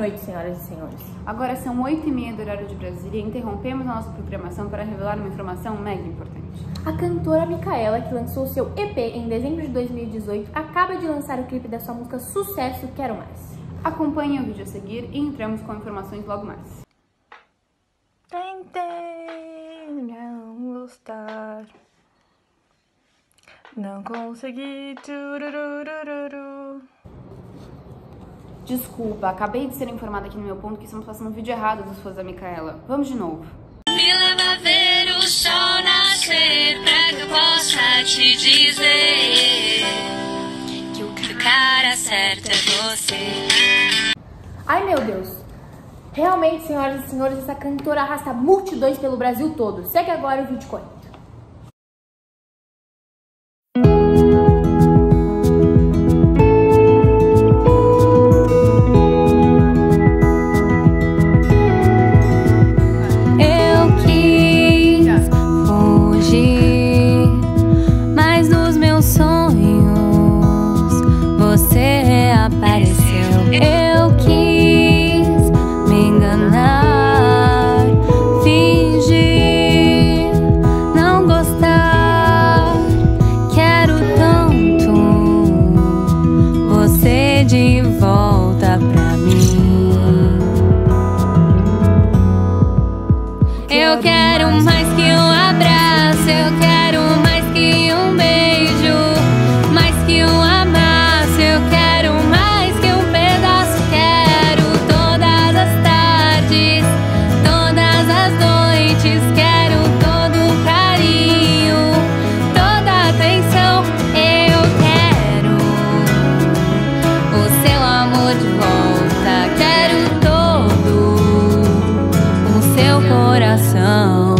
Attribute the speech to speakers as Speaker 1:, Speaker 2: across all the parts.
Speaker 1: noite, senhoras e senhores.
Speaker 2: Agora são 8h30 do horário de Brasília e interrompemos a nossa programação para revelar uma informação mega importante.
Speaker 1: A cantora Micaela, que lançou seu EP em dezembro de 2018, acaba de lançar o clipe da sua música Sucesso Quero Mais.
Speaker 2: Acompanhe o vídeo a seguir e entramos com informações logo mais.
Speaker 3: Tentei não gostar, não consegui. Tururururu.
Speaker 2: Desculpa, acabei de ser informada aqui no meu ponto que estamos passando um vídeo errado dos fãs da Micaela. Vamos de novo.
Speaker 4: Me leva a ver o sol nascer pra que eu possa te dizer que o cara certo é você.
Speaker 1: Ai, meu Deus. Realmente, senhoras e senhores, essa cantora arrasta multidões pelo Brasil todo. Segue agora o vídeo correto.
Speaker 4: De volta pra mim. Eu quero mais que um abraço, eu quero mais que um beijo, mais que um abraço, eu quero mais que um pedaço. Quero todas as tardes, todas as noites, quero todo o carinho, toda a atenção. Eu quero o seu amor de volta, quero todo o seu coração.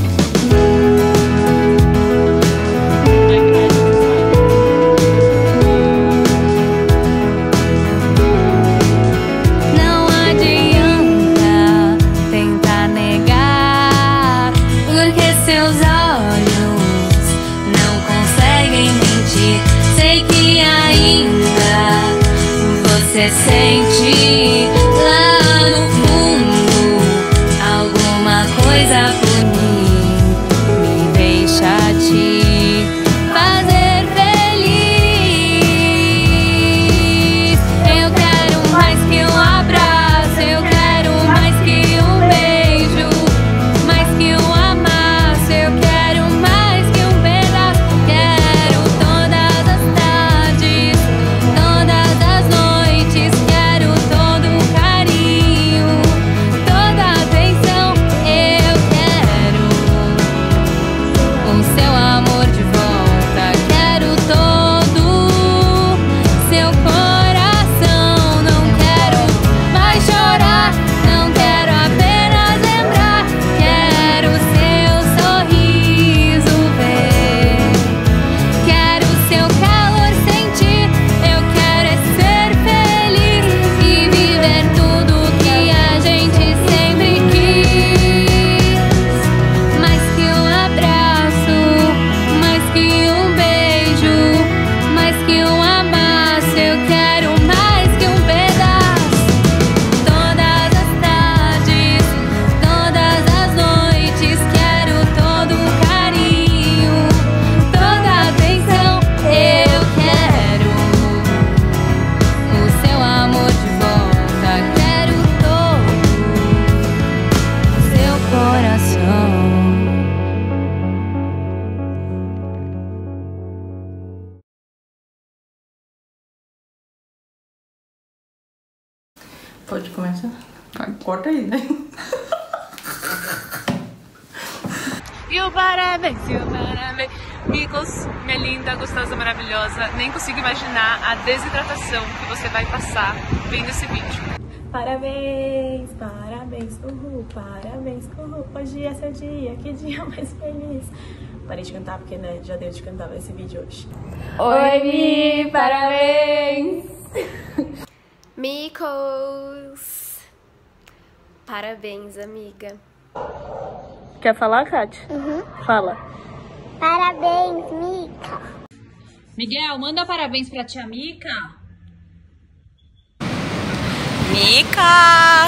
Speaker 4: Não adianta tentar negar, porque seus olhos não conseguem mentir. Sei que ainda você sente lá no fundo alguma coisa por mim. Me deixa te fazer feliz. Eu quero mais que um abraço, eu quero mais que um beijo, mais que um amasso, eu quero mais que um pedaço. Quero todas as tardes, todas as noites, quero todo o carinho, toda a atenção. Eu quero o seu amor de volta, quero todo seu coração. Não quero mais chorar, não quero apenas lembrar, quero seu sorriso ver, quero seu calor sentir. Eu quero é ser feliz e viver tudo que a gente sempre quis. Mais que um abraço, mais que um beijo, mais que um abraço, eu quero mais que um pedaço. Todas as tardes, todas as noites, quero todo o carinho, toda a atenção. Eu quero o seu amor de volta, quero todo o seu coração.
Speaker 3: Pode começar? Corta aí, né?
Speaker 5: E o parabéns, amigos, minha linda, gostosa, maravilhosa. Nem consigo imaginar a desidratação que você vai passar vendo esse vídeo.
Speaker 6: Parabéns, parabéns, uhul, parabéns, uhul. Hoje é seu dia, que dia mais feliz. Parei de cantar porque, né, já deu de cantar esse vídeo hoje.
Speaker 1: Oi, Mi, parabéns!
Speaker 7: Micos! Parabéns, amiga.
Speaker 3: Quer falar, Kátia? Fala.
Speaker 8: Parabéns, Mica.
Speaker 9: Miguel, manda parabéns pra tia Mica. Mica!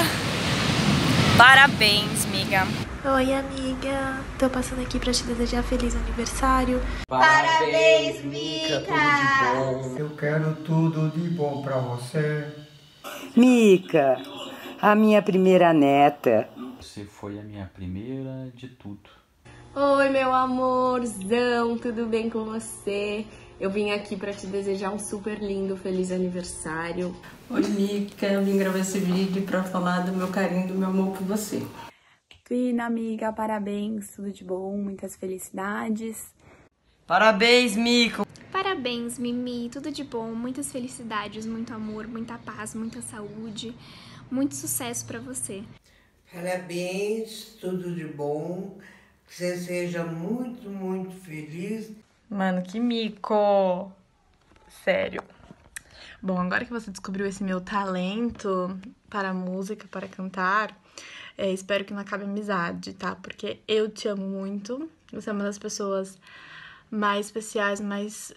Speaker 9: Parabéns, miga.
Speaker 10: Oi, amiga. Tô passando aqui pra te desejar feliz aniversário.
Speaker 11: Parabéns, Mica! Tudo de bom.
Speaker 12: Eu quero tudo de bom pra você.
Speaker 13: Mica, a minha primeira neta.
Speaker 14: Você foi a minha primeira de tudo.
Speaker 15: Oi, meu amorzão, tudo bem com você? Eu vim aqui pra te desejar um super lindo, feliz aniversário.
Speaker 16: Oi, Mica, eu vim gravar esse vídeo pra falar do meu carinho, do meu amor por você.
Speaker 2: Fina, amiga, parabéns, tudo de bom, muitas felicidades.
Speaker 11: Parabéns, Mico!
Speaker 17: Parabéns, Mimi, tudo de bom, muitas felicidades, muito amor, muita paz, muita saúde, muito sucesso pra você.
Speaker 18: Parabéns, tudo de bom, que você seja muito, muito feliz.
Speaker 3: Mano, que mico! Sério. Bom, agora que você descobriu esse meu talento para a música, para cantar, espero que não acabe a amizade, tá? Porque eu te amo muito. Você é uma das pessoas mais especiais, mais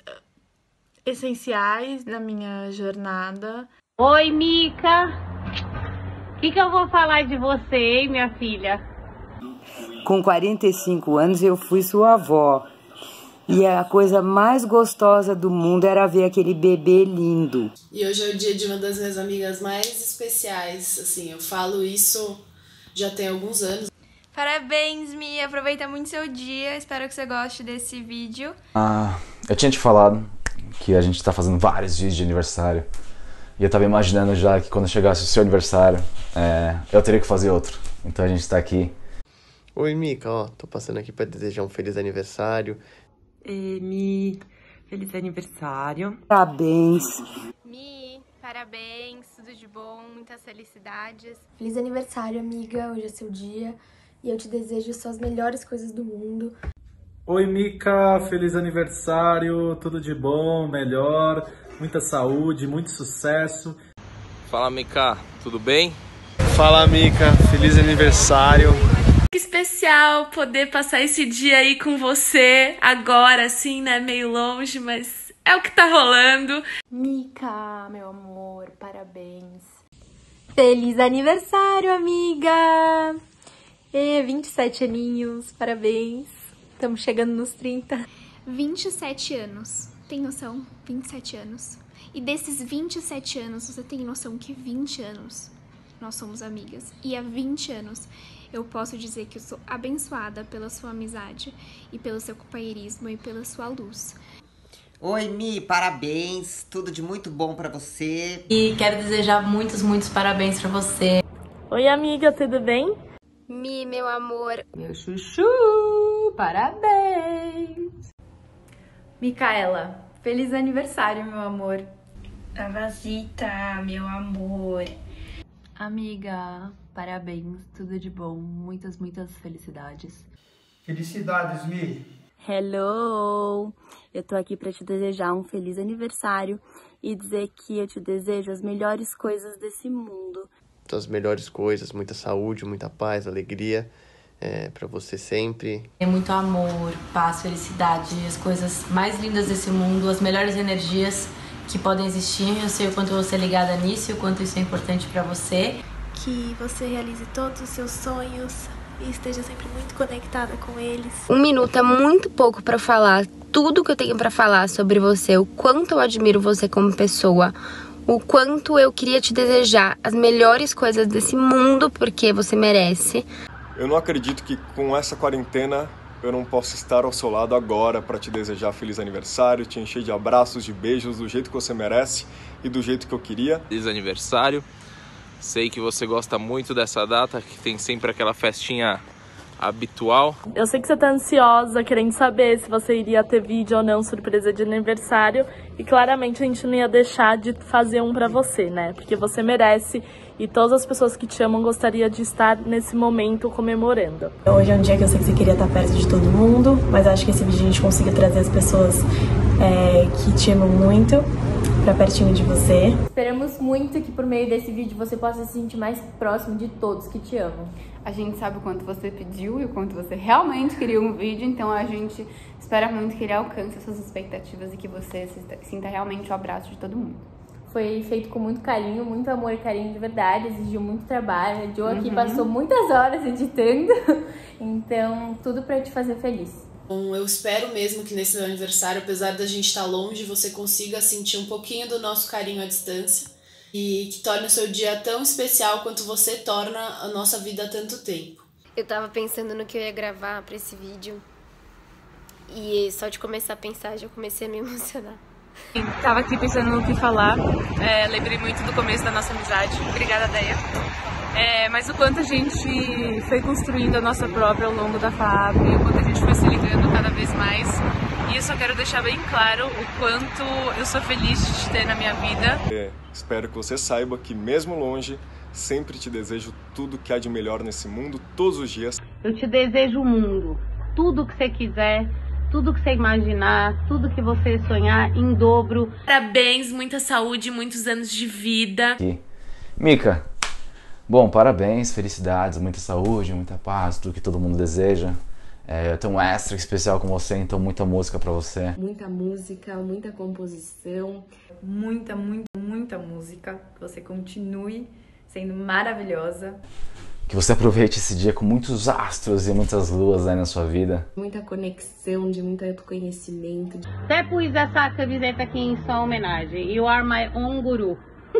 Speaker 3: essenciais da minha jornada.
Speaker 19: Oi, Mica! O que eu vou falar de você, hein, minha filha?
Speaker 13: Com 45 anos eu fui sua avó. E a coisa mais gostosa do mundo era ver aquele bebê lindo.
Speaker 20: E hoje é o dia de uma das minhas amigas mais especiais. Assim, eu falo isso já tem alguns anos.
Speaker 21: Parabéns, Mi. Aproveita muito seu dia. Espero que você goste desse vídeo.
Speaker 22: Eu tinha te falado que a gente tá fazendo vários vídeos de aniversário. E eu tava imaginando já que quando chegasse o seu aniversário, eu teria que fazer outro. Então a gente tá aqui.
Speaker 23: Oi, Mica, ó, tô passando aqui pra desejar um feliz aniversário.
Speaker 16: Mi, feliz aniversário.
Speaker 13: Parabéns.
Speaker 21: Mi, parabéns, tudo de bom, muitas felicidades.
Speaker 10: Feliz aniversário, amiga. Hoje é seu dia e eu te desejo só as melhores coisas do mundo.
Speaker 24: Oi, Mica, feliz aniversário, tudo de bom, melhor, muita saúde, muito sucesso.
Speaker 25: Fala, Mica, tudo bem?
Speaker 23: Fala, Mica, feliz aniversário.
Speaker 5: Que especial poder passar esse dia aí com você, agora assim, né, meio longe, mas é o que tá rolando.
Speaker 1: Mica, meu amor, parabéns.
Speaker 26: Feliz aniversário, amiga! 27 aninhos, parabéns. Estamos chegando nos 30.
Speaker 17: 27 anos, tem noção? 27 anos. E desses 27 anos, você tem noção que 20 anos nós somos amigas. E há 20 anos eu posso dizer que eu sou abençoada pela sua amizade e pelo seu companheirismo e pela sua luz.
Speaker 11: Oi, Mi, parabéns, tudo de muito bom pra você.
Speaker 16: E quero desejar muitos parabéns pra você.
Speaker 3: Oi, amiga, tudo bem?
Speaker 7: Mi, meu amor.
Speaker 2: Meu chuchu, parabéns. Micaela, feliz aniversário, meu amor.
Speaker 27: Tavazita, meu amor.
Speaker 2: Amiga, parabéns, tudo de bom, muitas felicidades.
Speaker 12: Felicidades, Mi.
Speaker 26: Hello! Eu tô aqui pra te desejar um feliz aniversário e dizer que eu te desejo as melhores coisas desse mundo.
Speaker 23: As melhores coisas, muita saúde, muita paz, alegria, pra você sempre.
Speaker 16: É muito amor, paz, felicidade, as coisas mais lindas desse mundo, as melhores energias que podem existir. Eu sei o quanto você é ligada nisso e o quanto isso é importante pra você.
Speaker 10: Que você realize todos os seus sonhos e esteja sempre muito conectada com eles.
Speaker 7: Um minuto é muito pouco pra falar tudo que eu tenho pra falar sobre você, o quanto eu admiro você como pessoa, o quanto eu queria te desejar as melhores coisas desse mundo, porque você merece.
Speaker 28: Eu não acredito que com essa quarentena eu não possa estar ao seu lado agora para te desejar feliz aniversário, te encher de abraços, de beijos, do jeito que você merece e do jeito que eu queria.
Speaker 25: Feliz aniversário. Sei que você gosta muito dessa data, que tem sempre aquela festinha habitual.
Speaker 3: Eu sei que você tá ansiosa, querendo saber se você iria ter vídeo ou não, surpresa de aniversário. E claramente a gente não ia deixar de fazer um pra você, né? Porque você merece e todas as pessoas que te amam gostariam de estar nesse momento comemorando.
Speaker 6: Hoje é um dia que eu sei que você queria estar perto de todo mundo, mas acho que esse vídeo a gente consiga trazer as pessoas que te amam muito pra pertinho de você.
Speaker 1: Esperamos muito que por meio desse vídeo você possa se sentir mais próximo de todos que te amam.
Speaker 2: A gente sabe o quanto você pediu e o quanto você realmente queria um vídeo, então a gente espera muito que ele alcance essas expectativas e que você sinta realmente o abraço de todo mundo.
Speaker 1: Foi feito com muito carinho, muito amor e carinho de verdade, exigiu muito trabalho. A Jo aqui passou muitas horas editando, então tudo pra te fazer feliz.
Speaker 4: Bom, eu espero mesmo que nesse meu aniversário, apesar da gente estar longe, você consiga sentir um pouquinho do nosso carinho à distância e que torne o seu dia tão especial quanto você torna a nossa vida há tanto tempo.
Speaker 7: Eu tava pensando no que eu ia gravar pra esse vídeo e só de começar a pensar já comecei a me emocionar.
Speaker 5: Tava aqui pensando no que falar, lembrei muito do começo da nossa amizade. Obrigada, Deia. Mas o quanto a gente foi construindo a nossa própria ao longo da FAP, o quanto a gente foi se ligando cada vez mais. E eu só quero deixar bem claro o quanto eu sou feliz de te ter na minha vida.
Speaker 28: Espero que você saiba que mesmo longe, sempre te desejo tudo que há de melhor nesse mundo, todos os dias.
Speaker 8: Eu te desejo o mundo, tudo que você quiser, tudo que você imaginar, tudo que você sonhar em dobro.
Speaker 5: Parabéns, muita saúde, muitos anos de vida.
Speaker 22: Mica, bom, parabéns, felicidades, muita saúde, muita paz, tudo que todo mundo deseja. Eu tenho um extra especial com você, então muita música pra você.
Speaker 9: Muita música, muita composição.
Speaker 14: Muita música. Que você continue sendo maravilhosa.
Speaker 22: Que você aproveite esse dia com muitos astros e muitas luas aí na sua vida.
Speaker 9: Muita conexão, de muito autoconhecimento.
Speaker 8: Até pus essa camiseta aqui em sua homenagem. You are my own guru.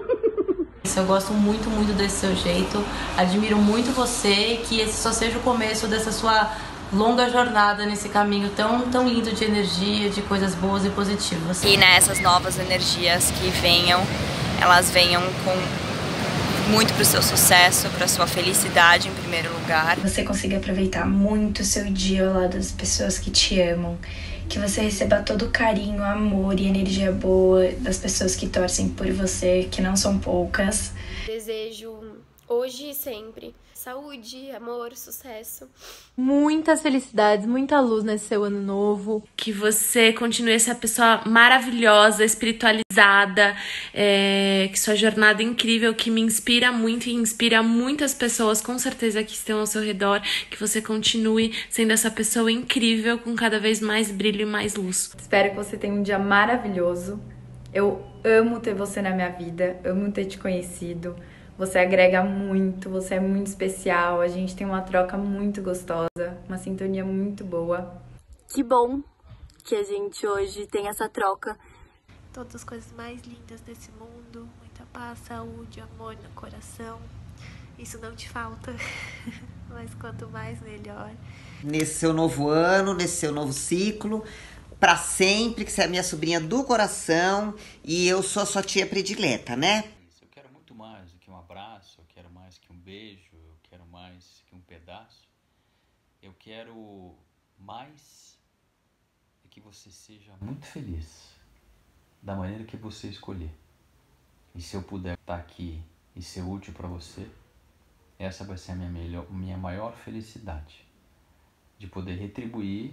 Speaker 16: Eu gosto muito desse seu jeito. Admiro muito você e que esse só seja o começo dessa sua longa jornada nesse caminho tão lindo de energia, de coisas boas e positivas.
Speaker 15: E nessas novas energias que venham, elas venham com muito para o seu sucesso, para a sua felicidade em primeiro lugar.
Speaker 27: Você consiga aproveitar muito o seu dia ao lado das pessoas que te amam. Que você receba todo o carinho, amor e energia boa das pessoas que torcem por você, que não são poucas.
Speaker 7: Desejo hoje e sempre saúde, amor, sucesso.
Speaker 1: Muitas felicidades, muita luz nesse seu ano novo.
Speaker 5: Que você continue essa pessoa maravilhosa, espiritualizada, que sua jornada é incrível, que me inspira muito e inspira muitas pessoas, com certeza, que estão ao seu redor. Que você continue sendo essa pessoa incrível, com cada vez mais brilho e mais luz.
Speaker 14: Espero que você tenha um dia maravilhoso. Eu amo ter você na minha vida, amo ter te conhecido. Você agrega muito, você é muito especial, a gente tem uma troca muito gostosa, uma sintonia muito boa.
Speaker 26: Que bom que a gente hoje tem essa troca.
Speaker 10: Todas as coisas mais lindas desse mundo, muita paz, saúde, amor no coração. Isso não te falta, mas quanto mais, melhor.
Speaker 11: Nesse seu novo ano, nesse seu novo ciclo, pra sempre, que você é a minha sobrinha do coração e eu sou a sua tia predileta, né?
Speaker 18: Mais do que um abraço, eu quero mais que um beijo, eu quero mais que um pedaço. Eu quero mais que você seja muito feliz da maneira que você escolher. E se eu puder estar aqui e ser útil para você, essa vai ser a minha maior felicidade, de poder retribuir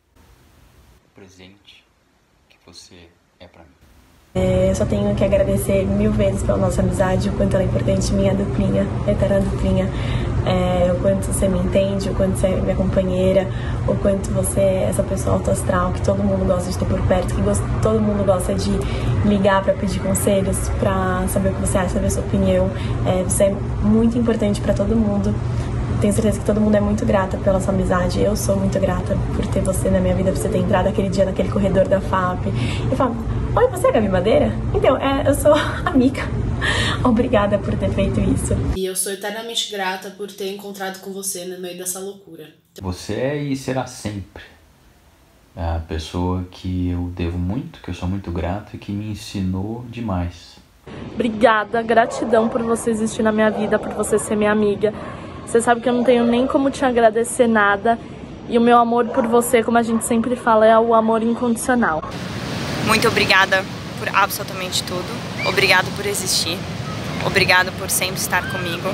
Speaker 18: o presente que você é para mim.
Speaker 6: Eu só tenho que agradecer 1000 vezes pela nossa amizade, o quanto ela é importante, minha duplinha, eterna duplinha, o quanto você me entende, o quanto você é minha companheira, o quanto você é essa pessoa autoastral que todo mundo gosta de ter por perto, que todo mundo gosta de ligar para pedir conselhos, para saber o que você acha, saber a sua opinião. Você é muito importante para todo mundo. Tenho certeza que todo mundo é muito grata pela sua amizade. Eu sou muito grata por ter você na minha vida, por você ter entrado aquele dia naquele corredor da FAP e falar: oi, você é a Gabi Madeira? Então, eu sou a Mica. Obrigada por ter feito isso.
Speaker 4: E eu sou eternamente grata por ter encontrado com você no meio dessa loucura.
Speaker 18: Você é e será sempre a pessoa que eu devo muito, que eu sou muito grato e que me ensinou demais.
Speaker 19: Obrigada, gratidão por você existir na minha vida, por você ser minha amiga. Você sabe que eu não tenho nem como te agradecer nada. E o meu amor por você, como a gente sempre fala, é o amor incondicional.
Speaker 15: Muito obrigada por absolutamente tudo. Obrigado por existir. Obrigado por sempre estar comigo.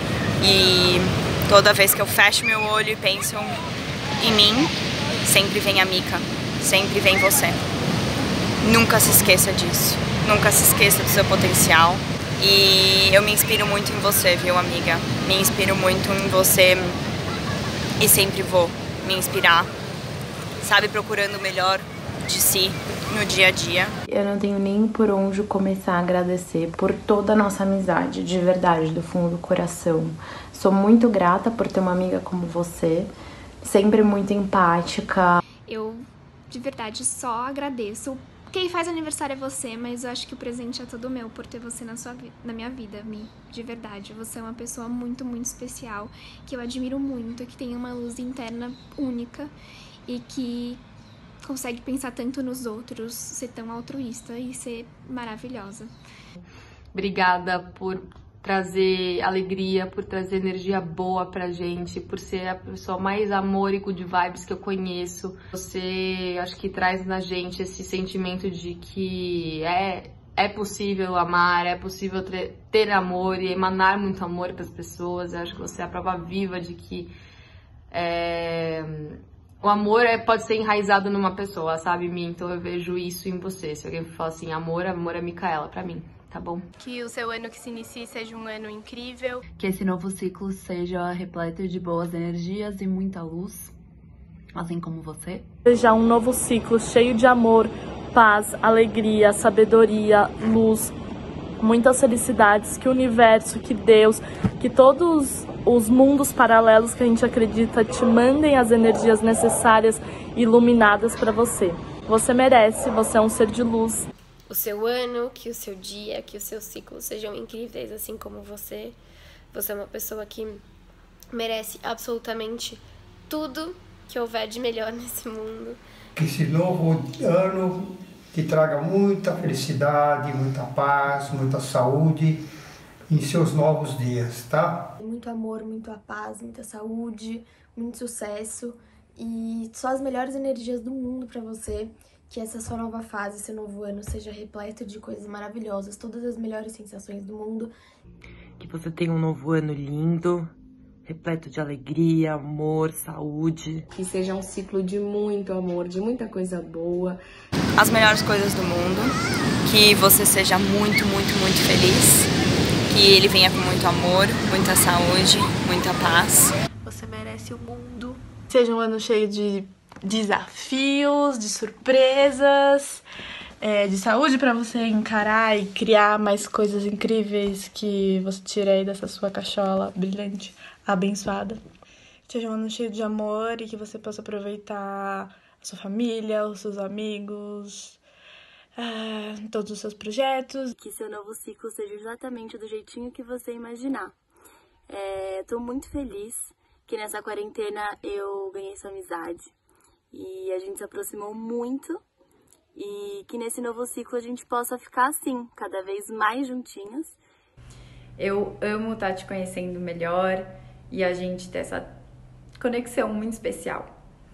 Speaker 15: E toda vez que eu fecho meu olho e penso em mim, sempre vem a Mica. Sempre vem você. Nunca se esqueça disso. Nunca se esqueça do seu potencial. E eu me inspiro muito em você, viu, amiga? Me inspiro muito em você e sempre vou me inspirar, sabe, procurando o melhor de si no dia a dia.
Speaker 14: Eu não tenho nem por onde começar a agradecer por toda a nossa amizade, de verdade, do fundo do coração. Sou muito grata por ter uma amiga como você, sempre muito empática.
Speaker 12: Eu, de verdade, só agradeço. Quem faz aniversário é você, mas eu acho que o presente é todo meu por ter você na minha vida, Mi. De verdade, você é uma pessoa muito, muito especial, que eu admiro muito, que tem uma luz interna única e que consegue pensar tanto nos outros, ser tão altruísta e ser maravilhosa.
Speaker 14: Obrigada por trazer alegria, por trazer energia boa pra gente, por ser a pessoa mais amor e good vibes que eu conheço. Você, acho que traz na gente esse sentimento de que é possível amar, é possível ter amor e emanar muito amor para as pessoas. Eu acho que você é a prova viva de que o amor pode ser enraizado numa pessoa, sabe, Mi? Então eu vejo isso em você. Se alguém fala assim, amor é Micaela pra mim. Tá bom?
Speaker 13: Que o seu ano que se inicie seja um ano incrível.
Speaker 17: Que esse novo ciclo seja repleto de boas energias e muita luz, assim como você.
Speaker 19: Seja um novo ciclo cheio de amor, paz, alegria, sabedoria, luz, muitas felicidades, que o universo, que Deus, que todos os mundos paralelos que a gente acredita te mandem as energias necessárias e iluminadas para você. Você merece, você é um ser de luz.
Speaker 13: O seu ano, que o seu dia, que o seu ciclo sejam incríveis, assim como você. Você é uma pessoa que merece absolutamente tudo que houver de melhor nesse mundo.
Speaker 20: Que esse novo ano te traga muita felicidade, muita paz, muita saúde em seus novos dias, tá?
Speaker 26: Muito amor, muita paz, muita saúde, muito sucesso e só as melhores energias do mundo pra você. Que essa sua nova fase, esse novo ano, seja repleto de coisas maravilhosas, todas as melhores sensações do mundo.
Speaker 21: Que você tenha um novo ano lindo, repleto de alegria, amor, saúde.
Speaker 9: Que seja um ciclo de muito amor, de muita coisa boa.
Speaker 15: As melhores coisas do mundo, que você seja muito, muito, muito feliz, que ele venha com muito amor, muita saúde, muita paz.
Speaker 10: Você merece o mundo.
Speaker 3: Seja um ano cheio de desafios, de surpresas, de saúde para você encarar e criar mais coisas incríveis que você tira aí dessa sua cachola brilhante, abençoada. Seja um ano cheio de amor e que você possa aproveitar a sua família, os seus amigos, todos os seus projetos.
Speaker 26: Que seu novo ciclo seja exatamente do jeitinho que você imaginar. Tô muito feliz que nessa quarentena eu ganhei sua amizade. E a gente se aproximou muito e que nesse novo ciclo a gente possa ficar assim, cada vez mais juntinhas.
Speaker 14: Eu amo estar te conhecendo melhor e a gente ter essa conexão muito especial.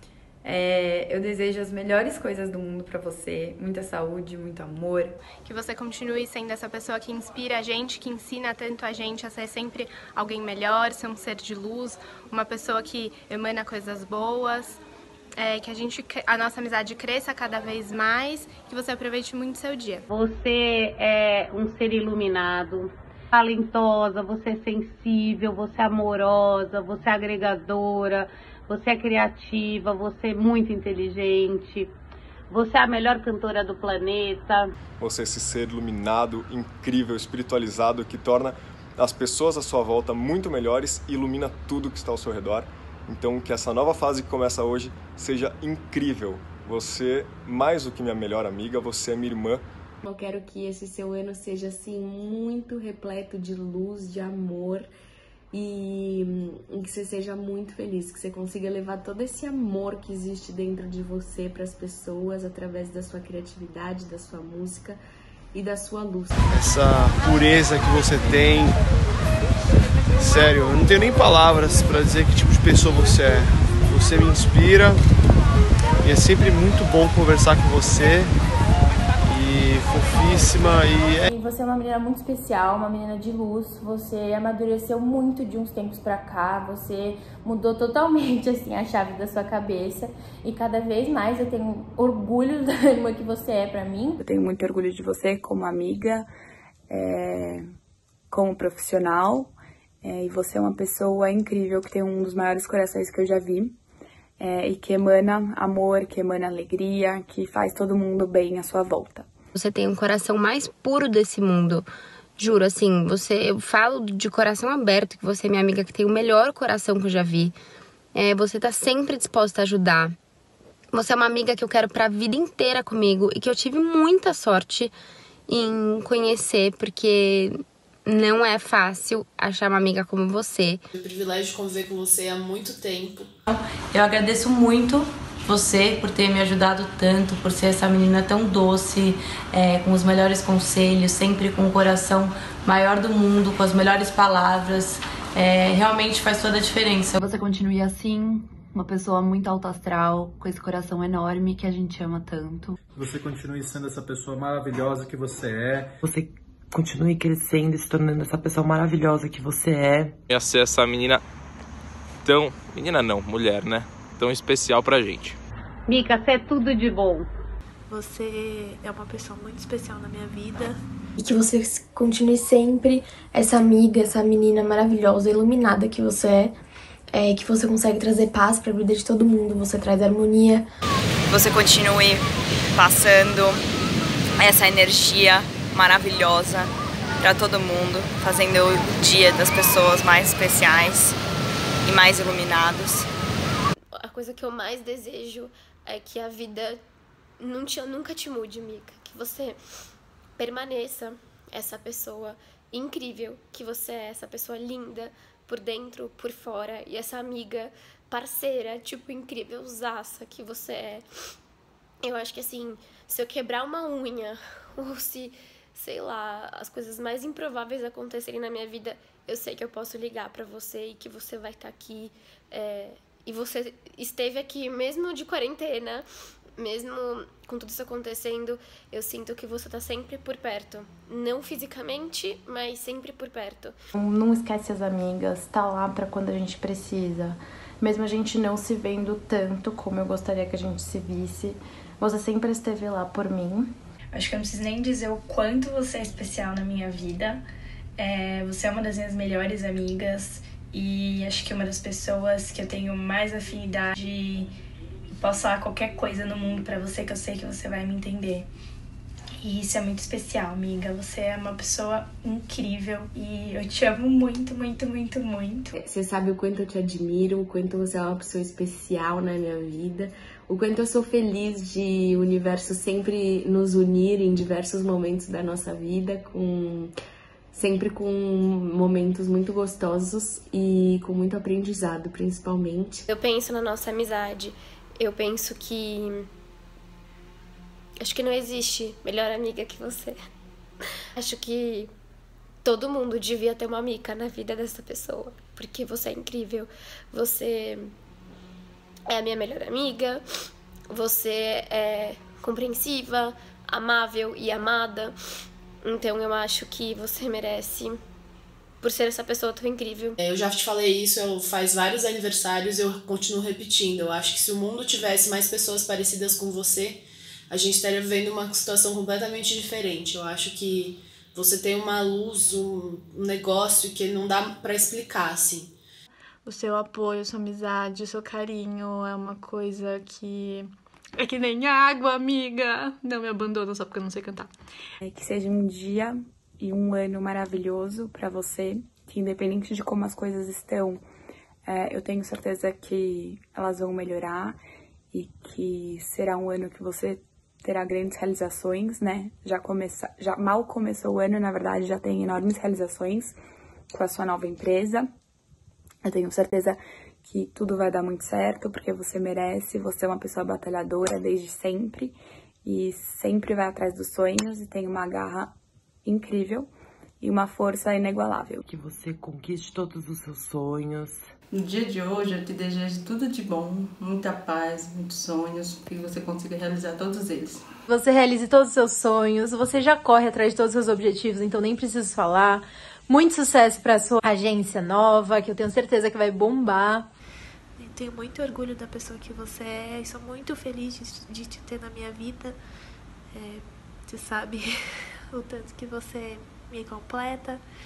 Speaker 14: Eu desejo as melhores coisas do mundo pra você, muita saúde, muito amor.
Speaker 13: Que você continue sendo essa pessoa que inspira a gente, que ensina tanto a gente a ser sempre alguém melhor, ser um ser de luz, uma pessoa que emana coisas boas. Que a nossa amizade cresça cada vez mais, que você aproveite muito o seu dia.
Speaker 8: Você é um ser iluminado, talentosa, você é sensível, você é amorosa, você é agregadora, você é criativa, você é muito inteligente, você é a melhor cantora do planeta.
Speaker 28: Você é esse ser iluminado, incrível, espiritualizado, que torna as pessoas à sua volta muito melhores e ilumina tudo que está ao seu redor. Então, que essa nova fase que começa hoje seja incrível. Você, mais do que minha melhor amiga, você é minha irmã.
Speaker 9: Eu quero que esse seu ano seja, assim, muito repleto de luz, de amor e que você seja muito feliz, que você consiga levar todo esse amor que existe dentro de você para as pessoas através da sua criatividade, da sua música e da sua luz.
Speaker 23: Essa pureza que você tem... Sério, eu não tenho nem palavras para dizer que tipo de pessoa você é. Você me inspira e é sempre muito bom conversar com você. E fofíssima
Speaker 1: e você é uma menina muito especial, uma menina de luz. Você amadureceu muito de uns tempos pra cá. Você mudou totalmente assim a chave da sua cabeça e cada vez mais eu tenho orgulho da irmã que você é pra mim.
Speaker 14: Eu tenho muito orgulho de você como amiga, como profissional. E você é uma pessoa incrível, que tem um dos maiores corações que eu já vi.
Speaker 6: e que emana amor, que emana alegria, que faz todo mundo bem à sua volta.
Speaker 2: Você tem um coração mais puro desse mundo. Juro, assim, eu falo de coração aberto, que você é minha amiga que tem o melhor coração que eu já vi. Você tá sempre disposta a ajudar. Você é uma amiga que eu quero pra vida inteira comigo e que eu tive muita sorte em conhecer, porque não é fácil achar uma amiga como você.
Speaker 4: Eu tenho o privilégio de conviver com você há muito tempo.
Speaker 5: Eu agradeço muito você por ter me ajudado tanto, por ser essa menina tão doce, com os melhores conselhos, sempre com o coração maior do mundo, com as melhores palavras. Realmente faz toda a diferença.
Speaker 17: Você continue assim, uma pessoa muito alto astral, com esse coração enorme que a gente ama tanto.
Speaker 7: Você continue sendo essa pessoa maravilhosa que você é.
Speaker 21: Você continue crescendo e se tornando essa pessoa maravilhosa que você é.
Speaker 16: Ia ser essa menina mulher, né? Tão especial pra gente.
Speaker 8: Mica, você é tudo de bom.
Speaker 10: Você é uma pessoa muito especial na minha vida.
Speaker 6: E que você continue sempre essa amiga, essa menina maravilhosa, iluminada que você é, que você consegue trazer paz pra vida de todo mundo, você traz harmonia.
Speaker 15: Você continue passando essa energia maravilhosa pra todo mundo, fazendo o dia das pessoas mais especiais e mais iluminados.
Speaker 1: A coisa que eu mais desejo é que a vida nunca te mude, Mica. Que você permaneça essa pessoa incrível que você é, essa pessoa linda por dentro, por fora, e essa amiga parceira, tipo, incrívelzaça que você é. Eu acho que, assim, se eu quebrar uma unha ou se, sei lá, as coisas mais improváveis acontecerem na minha vida, eu sei que eu posso ligar pra você e que você vai estar aqui. E você esteve aqui mesmo de quarentena, mesmo com tudo isso acontecendo, eu sinto que você tá sempre por perto. Não fisicamente, mas sempre por perto.
Speaker 6: Não esquece as amigas, tá lá pra quando a gente precisa. Mesmo a gente não se vendo tanto como eu gostaria que a gente se visse, você sempre esteve lá por mim.
Speaker 14: Acho que eu não preciso nem dizer o quanto você é especial na minha vida. Você é uma das minhas melhores amigas e acho que é uma das pessoas que eu tenho mais afinidade e posso falar qualquer coisa no mundo pra você, que eu sei que você vai me entender. E isso é muito especial, amiga. Você é uma pessoa incrível e eu te amo muito, muito, muito, muito.
Speaker 9: Você sabe o quanto eu te admiro, o quanto você é uma pessoa especial na minha vida, o quanto eu sou feliz de o universo sempre nos unir em diversos momentos da nossa vida, sempre com momentos muito gostosos e com muito aprendizado, principalmente.
Speaker 1: Eu penso na nossa amizade, eu penso que acho que não existe melhor amiga que você. Acho que todo mundo devia ter uma Mica na vida dessa pessoa, porque você é incrível, você é a minha melhor amiga, você é compreensiva, amável e amada, então eu acho que você merece, por ser essa pessoa tão incrível.
Speaker 4: Eu já te falei isso, faz vários aniversários, eu continuo repetindo. Eu acho que se o mundo tivesse mais pessoas parecidas com você, a gente estaria vivendo uma situação completamente diferente. Eu acho que você tem uma luz, um negócio que não dá pra explicar, assim.
Speaker 3: O seu apoio, a sua amizade, o seu carinho é uma coisa que é que nem água, amiga. Não me abandona só porque eu não sei cantar.
Speaker 6: Que seja um dia e um ano maravilhoso pra você, que independente de como as coisas estão, eu tenho certeza que elas vão melhorar e que será um ano que você terá grandes realizações, né? Já mal começou o ano, na verdade, já tem enormes realizações com a sua nova empresa. Eu tenho certeza que tudo vai dar muito certo, porque você merece, você é uma pessoa batalhadora desde sempre e sempre vai atrás dos sonhos e tem uma garra incrível e uma força inigualável.
Speaker 21: Que você conquiste todos os seus sonhos.
Speaker 5: No dia de hoje eu te desejo tudo de bom, muita paz, muitos sonhos, que você consiga realizar todos eles.
Speaker 22: Você realize todos os seus sonhos, você já corre atrás de todos os seus objetivos, então nem preciso falar. Muito sucesso para sua agência nova, que eu tenho certeza que vai bombar.
Speaker 10: Eu tenho muito orgulho da pessoa que você é e sou muito feliz de te ter na minha vida. Você sabe o tanto que você me completa,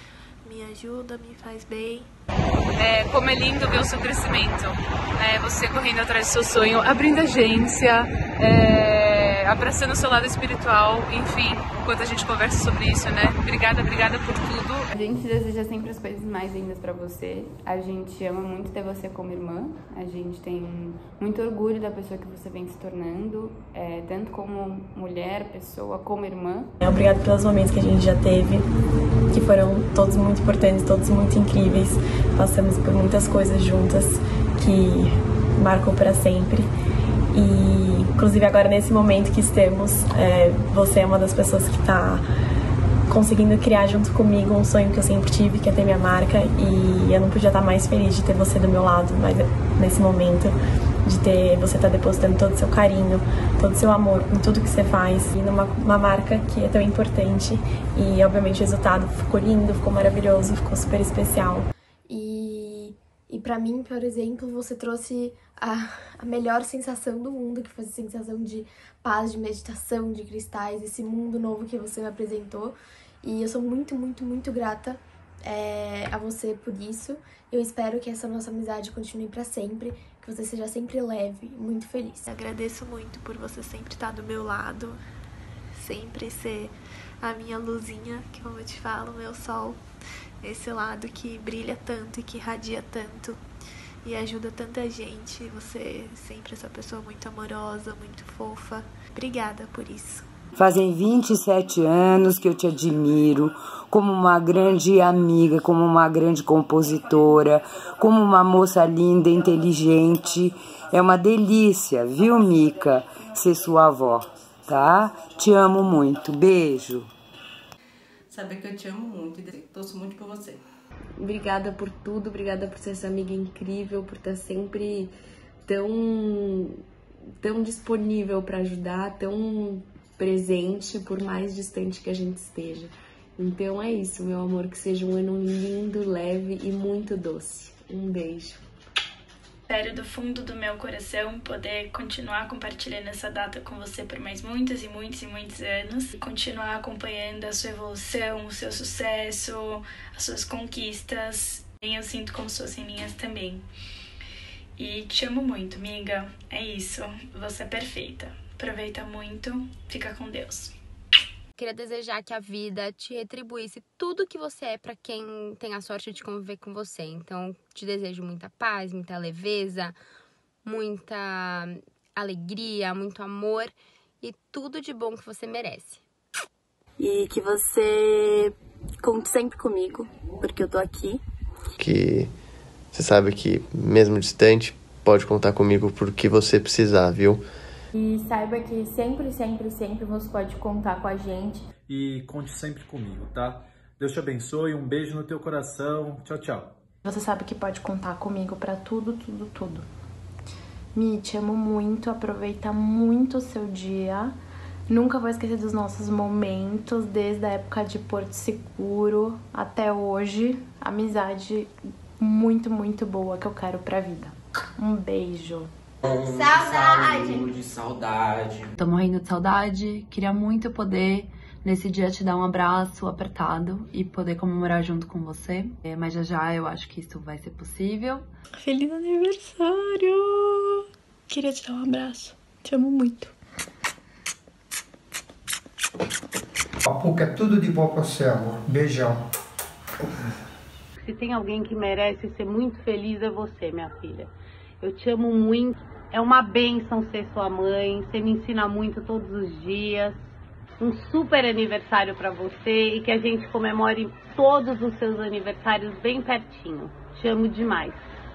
Speaker 10: me ajuda, me faz bem.
Speaker 11: Como é lindo ver o seu crescimento, você correndo atrás do seu sonho, abrindo agência, abraçando o seu lado espiritual, enfim, enquanto a gente conversa sobre isso, né? Obrigada por tudo.
Speaker 12: A gente deseja sempre as coisas mais lindas pra você, a gente ama muito ter você como irmã, a gente tem muito orgulho da pessoa que você vem se tornando, tanto como mulher, pessoa, como irmã.
Speaker 6: Obrigada pelos momentos que a gente já teve, que foram todos muito importantes, todos muito incríveis. Passamos por muitas coisas juntas que marcou para sempre. E, inclusive, agora nesse momento que estamos, você é uma das pessoas que está conseguindo criar junto comigo um sonho que eu sempre tive, que é ter minha marca. E eu não podia estar mais feliz de ter você do meu lado, mas nesse momento, de ter você estar depositando todo o seu carinho, todo o seu amor em tudo que você faz, e numa marca que é tão importante. E, obviamente, o resultado ficou lindo, ficou maravilhoso, ficou super especial.
Speaker 18: E pra mim, por exemplo, você trouxe a melhor sensação do mundo, que foi a sensação de paz, de meditação, de cristais, esse mundo novo que você me apresentou. E eu sou muito, muito, muito grata a você por isso. Eu espero que essa nossa amizade continue pra sempre, que você seja sempre leve e muito feliz.
Speaker 10: Agradeço muito por você sempre estar do meu lado, sempre ser a minha luzinha, que como eu te falo, meu sol. Esse lado que brilha tanto e que irradia tanto e ajuda tanta gente. Você é sempre essa pessoa muito amorosa, muito fofa. Obrigada por isso.
Speaker 19: Fazem 27 anos que eu te admiro como uma grande amiga, como uma grande compositora, como uma moça linda, inteligente. É uma delícia, viu, Mica, ser sua avó, tá? Te amo muito. Beijo.
Speaker 20: Saber que eu te amo muito e torço muito por você.
Speaker 9: Obrigada por tudo, obrigada por ser essa amiga incrível, por estar sempre tão disponível para ajudar, tão presente, por mais distante que a gente esteja. Então é isso, meu amor, que seja um ano lindo, leve e muito doce. Um beijo.
Speaker 24: Espero do fundo do meu coração poder continuar compartilhando essa data com você por mais muitos e muitos e muitos anos. E continuar acompanhando a sua evolução, o seu sucesso, as suas conquistas. E eu sinto como se fossem minhas também. E te amo muito, amiga. É isso. Você é perfeita. Aproveita muito. Fica com Deus.
Speaker 2: Queria desejar que a vida te retribuísse tudo que você é para quem tem a sorte de conviver com você. Então, te desejo muita paz, muita leveza, muita alegria, muito amor e tudo de bom que você merece.
Speaker 26: E que você conte sempre comigo, porque eu tô aqui.
Speaker 25: Que você sabe que, mesmo distante, pode contar comigo por que você precisar, viu?
Speaker 1: E saiba que sempre, sempre, sempre você pode contar com a gente.
Speaker 7: E conte sempre comigo, tá? Deus te abençoe, um beijo no teu coração. Tchau, tchau.
Speaker 18: Você sabe que pode contar comigo pra tudo, tudo, tudo. Mi, te amo muito, aproveita muito o seu dia. Nunca vou esquecer dos nossos momentos, desde a época de Porto Seguro até hoje. Amizade muito, muito boa que eu quero pra vida. Um beijo.
Speaker 17: Saudade.
Speaker 14: Tô morrendo de saudade, queria muito poder nesse dia te dar um abraço apertado e poder comemorar junto com você, mas já eu acho que isso vai ser possível.
Speaker 3: Feliz aniversário! Queria te dar um abraço, te amo muito.
Speaker 27: Papuca, é tudo de bom pra você, amor. Beijão.
Speaker 8: Se tem alguém que merece ser muito feliz é você, minha filha. Eu te amo muito. É uma bênção ser sua mãe. Você me ensina muito todos os dias. Um super aniversário pra você e que a gente comemore todos os seus aniversários bem pertinho. Te amo demais.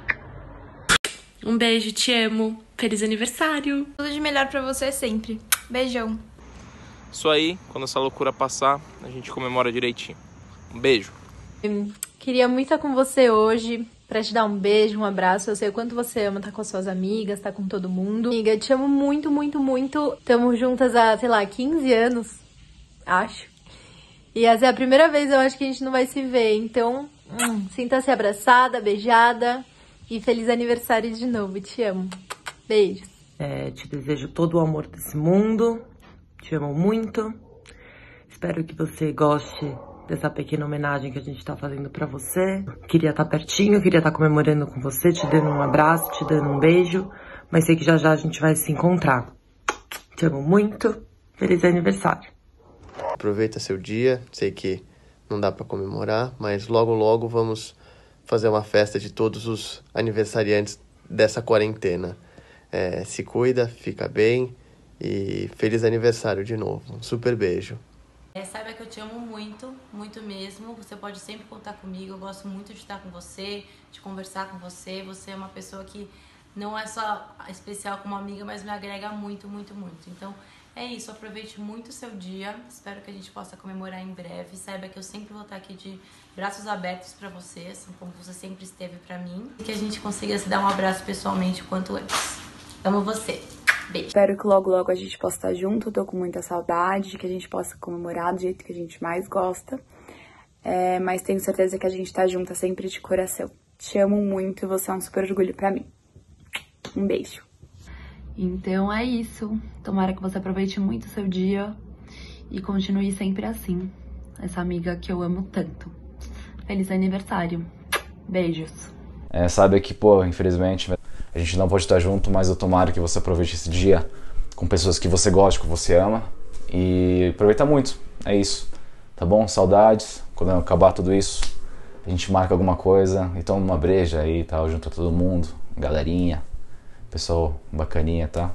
Speaker 3: Um beijo, te amo. Feliz aniversário.
Speaker 13: Tudo de melhor pra você sempre. Beijão.
Speaker 16: Isso aí, quando essa loucura passar, a gente comemora direitinho. Um beijo.
Speaker 22: Queria muito estar com você hoje, pra te dar um beijo, um abraço. Eu sei o quanto você ama estar com as suas amigas, estar com todo mundo. Amiga, te amo muito, muito, muito. Estamos juntas há, sei lá, 15 anos, acho. E essa é a primeira vez, eu acho, que a gente não vai se ver. Então, sinta-se abraçada, beijada. E feliz aniversário de novo, te amo. Beijos.
Speaker 21: Te desejo todo o amor desse mundo. Te amo muito. Espero que você goste dessa pequena homenagem que a gente tá fazendo pra você. Queria estar pertinho, queria estar comemorando com você, te dando um abraço, te dando um beijo, mas sei que já já a gente vai se encontrar. Te amo muito, feliz aniversário.
Speaker 25: Aproveita seu dia, sei que não dá pra comemorar, mas logo logo vamos fazer uma festa de todos os aniversariantes dessa quarentena. Se cuida, fica bem e feliz aniversário de novo. Um super beijo.
Speaker 4: Saiba que eu te amo muito, muito mesmo. Você pode sempre contar comigo. Eu gosto muito de estar com você, de conversar com você. Você é uma pessoa que não é só especial como amiga, mas me agrega muito, muito, muito. Então é isso, aproveite muito o seu dia. Espero que a gente possa comemorar em breve. Saiba que eu sempre vou estar aqui de braços abertos pra você, assim como você sempre esteve pra mim. E que a gente consiga se dar um abraço pessoalmente o quanto antes. Amo você. Beijo.
Speaker 5: Espero que logo, logo a gente possa estar junto. Eu tô com muita saudade, que a gente possa comemorar do jeito que a gente mais gosta. Mas tenho certeza que a gente tá junta sempre de coração. Te amo muito e você é um super orgulho pra mim. Um beijo.
Speaker 17: Então é isso. Tomara que você aproveite muito o seu dia e continue sempre assim. Essa amiga que eu amo tanto. Feliz aniversário. Beijos.
Speaker 6: Sabe que, pô, infelizmente a gente não pode estar junto, mas eu tomara que você aproveite esse dia com pessoas que você gosta, que você ama. E aproveita muito. É isso. Tá bom? Saudades. Quando acabar tudo isso, a gente marca alguma coisa e toma uma breja aí e tal, junto a todo mundo. Galerinha. Pessoal bacaninha, tá?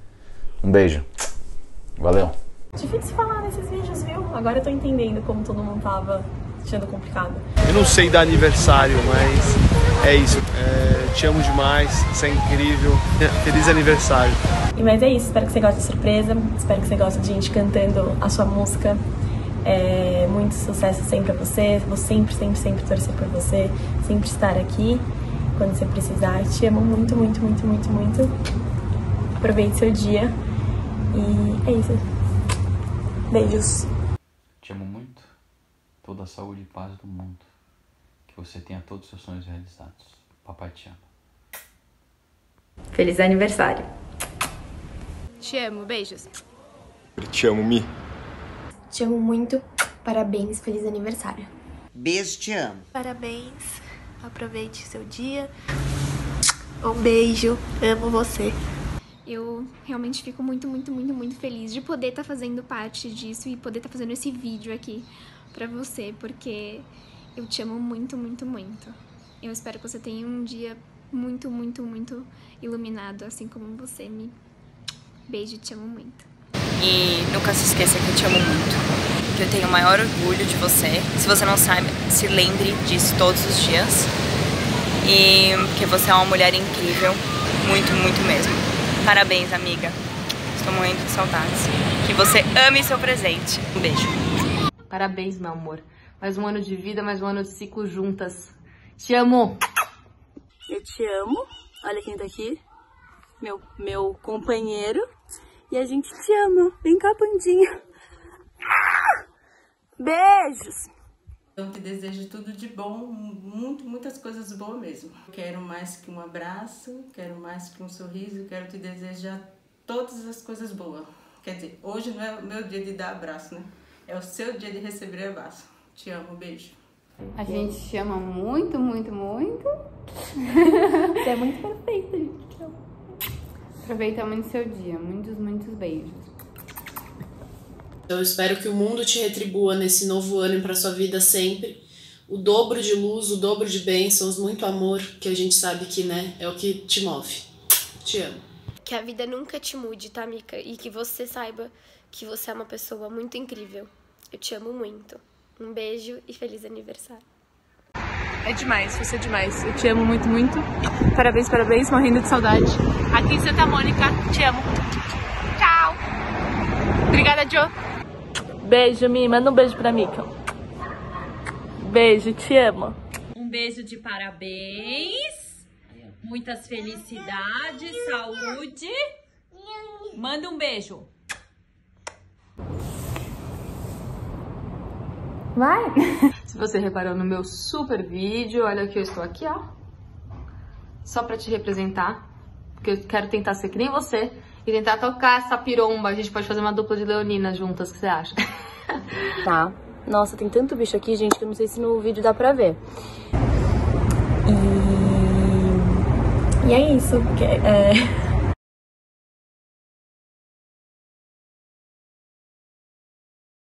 Speaker 6: Um beijo. Valeu.
Speaker 11: Difícil falar nesses vídeos, viu? Agora eu tô entendendo como todo mundo tava achando complicado.
Speaker 12: Eu não sei dar aniversário, mas é isso. Te amo demais, você é incrível. Feliz aniversário.
Speaker 11: Mas é isso, espero que você goste da surpresa. Espero que você goste de gente cantando a sua música. Muito sucesso sempre pra você. Vou sempre, sempre, sempre torcer por você. Sempre estar aqui quando você precisar. Te amo muito, muito, muito, muito, muito. Aproveite seu dia. E é isso. Beijos.
Speaker 15: Te amo muito. Toda a saúde e paz do mundo. Que você tenha todos os seus sonhos realizados. Papai te ama.
Speaker 14: Feliz aniversário.
Speaker 13: Te amo, beijos.
Speaker 12: Te amo, Mi.
Speaker 18: Te amo muito. Parabéns, feliz aniversário.
Speaker 23: Beijo, te amo.
Speaker 10: Parabéns. Aproveite seu dia. Um beijo. Amo você.
Speaker 28: Eu realmente fico muito, muito, muito, muito feliz de poder estar fazendo parte disso e poder estar fazendo esse vídeo aqui pra você, porque eu te amo muito, muito, muito. Eu espero que você tenha um dia muito, muito, muito iluminado, assim como você me. Beijo, te amo muito.
Speaker 29: E nunca se esqueça que eu te amo muito, que eu tenho o maior orgulho de você. Se você não sabe, se lembre disso todos os dias. E que você é uma mulher incrível, muito, muito mesmo. Parabéns, amiga. Estou morrendo de saudades. Que você ame seu presente. Um beijo.
Speaker 30: Parabéns, meu amor. Mais um ano de vida, mais um ano de ciclo juntas. Te amo!
Speaker 26: Eu te amo. Olha quem tá aqui. Meu companheiro. E a gente te ama. Vem cá, Pandinha. Beijos!
Speaker 20: Eu te desejo tudo de bom, muitas coisas boas mesmo. Quero mais que um abraço, quero mais que um sorriso, quero te desejar todas as coisas boas. Quer dizer, hoje não é o meu dia de dar abraço, né? É o seu dia de receber abraço. Te amo, beijo.
Speaker 2: A gente te ama muito, muito, muito.
Speaker 26: Você é muito perfeita, gente. Te amo.
Speaker 2: Aproveita muito seu dia. Muitos, muitos beijos.
Speaker 31: Eu espero que o mundo te retribua nesse novo ano e para sua vida sempre o dobro de luz, o dobro de bênçãos, muito amor, que a gente sabe que, né, é o que te move. Te amo.
Speaker 28: Que a vida nunca te mude, tá, Mica? E que você saiba que você é uma pessoa muito incrível. Eu te amo muito. Um beijo e feliz aniversário.
Speaker 3: É demais, você é demais. Eu te amo muito, muito. Parabéns, parabéns, morrendo de saudade. Aqui em Santa Mônica, te amo. Tchau. Obrigada, Jo.
Speaker 11: Beijo, Mi. Manda um beijo pra Mica. Beijo, te amo.
Speaker 32: Um beijo de parabéns. Muitas felicidades, saúde. Manda um beijo.
Speaker 2: Vai! Se você reparou no meu super vídeo, olha que eu estou aqui, ó. Só pra te representar. Porque eu quero tentar ser que nem você e tentar tocar essa piromba. A gente pode fazer uma dupla de leoninas juntas, o que você acha?
Speaker 26: Tá.
Speaker 11: Nossa, tem tanto bicho aqui, gente, que eu não sei se no vídeo dá pra ver. E é isso.